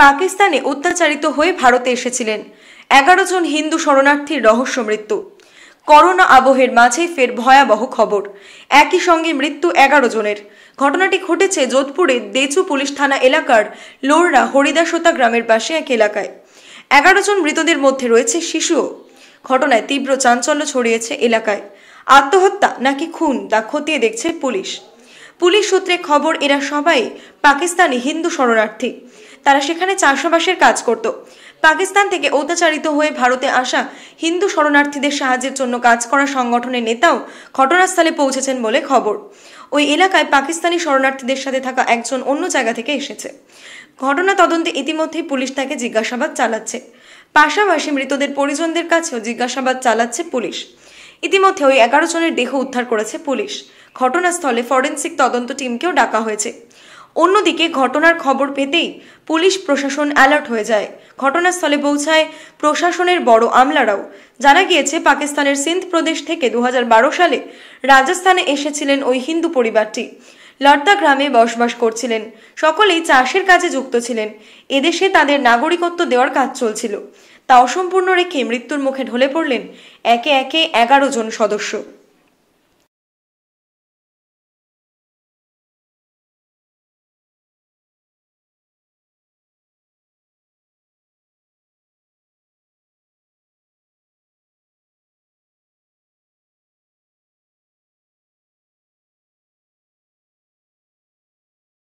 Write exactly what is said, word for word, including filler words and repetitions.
পাকিস্তানে অত্যাচারিত হয়ে ভারতে এসেছিলেন। এগারো জন হিন্দু শরণার্থীর রহস্য মৃত্যু। করোনা আবহের মাঝে ফের ভয়াবহ খবর, একই সঙ্গে মৃত্যু এগারো জনের। ঘটনাটি ঘটেছে যোধপুরের দেচু পুলিশ থানা এলাকার লোররা হরিদাসোতা গ্রামের পাশে এক এলাকায়। এগারো জন মৃতদের মধ্যে রয়েছে শিশুও। ঘটনায় তীব্র চাঞ্চল্য ছড়িয়েছে এলাকায়। আত্মহত্যা নাকি খুন তা খতিয়ে দেখছে পুলিশ। পুলিশ সূত্রে খবর, এরা সবাই পাকিস্তানি হিন্দু শরণার্থী। তারা সেখানে চাষাবাসের কাজ করত। পাকিস্তান থেকে অত্যাচারিত হয়ে ভারতে আসা হিন্দু শরণার্থীদের সাহায্যের জন্য কাজ করা সংগঠনের নেতাও ঘটনাস্থলে পৌঁছেছেন বলে খবর। ওই এলাকায় পাকিস্তানি শরণার্থীদের সাথে থাকা একজন অন্য জায়গা থেকে এসেছে। ঘটনা তদন্তে ইতিমধ্যেই পুলিশ তাকে জিজ্ঞাসাবাদ চালাচ্ছে। পাশাপাশি মৃতদের পরিজনদের কাছেও জিজ্ঞাসাবাদ চালাচ্ছে পুলিশ। ইতিমধ্যে ওই এগারো জনের দেহ উদ্ধার করেছে পুলিশ। ঘটনাস্থলে ফরেনসিক তদন্ত টিমকেও ডাকা হয়েছে। অন্যদিকে ঘটনার খবর পেতেই পুলিশ প্রশাসন অ্যালার্ট হয়ে যায়। ঘটনাস্থলে পৌঁছায় প্রশাসনের বড় আমলারাও। জানা গিয়েছে, পাকিস্তানের সিন্ধ প্রদেশ থেকে দু হাজার বারো সালে রাজস্থানে এসেছিলেন ওই হিন্দু পরিবারটি। লর্তা গ্রামে বসবাস করছিলেন। সকলেই চাষের কাজে যুক্ত ছিলেন। এদেশে তাদের নাগরিকত্ব দেওয়ার কাজ চলছিল। তা অসম্পূর্ণ রেখে মৃত্যুর মুখে ঢলে পড়লেন একে একে এগারো জন সদস্য।